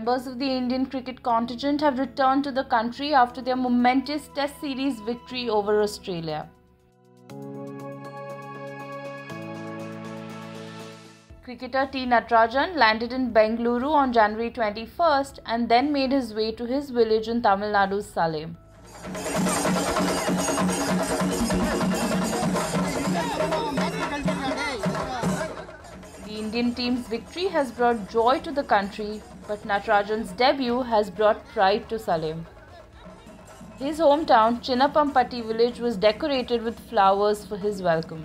Members of the Indian cricket contingent have returned to the country after their momentous Test series victory over Australia. Cricketer T. Natarajan landed in Bengaluru on January 21st and then made his way to his village in Tamil Nadu's Salem. The Indian team's victory has brought joy to the country, but Natarajan's debut has brought pride to Salem. His hometown, Chinnapampatti village, was decorated with flowers for his welcome.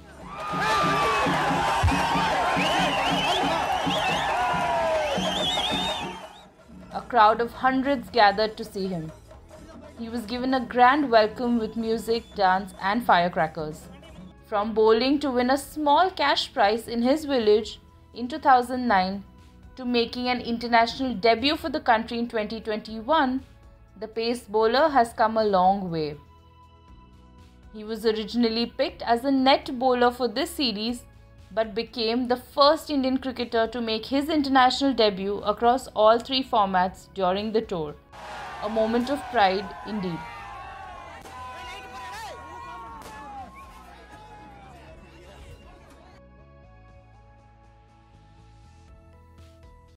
A crowd of hundreds gathered to see him. He was given a grand welcome with music, dance and firecrackers. From bowling to win a small cash prize in his village in 2009 to making an international debut for the country in 2021, the pace bowler has come a long way. He was originally picked as a net bowler for this series but became the first Indian cricketer to make his international debut across all three formats during the tour. A moment of pride indeed.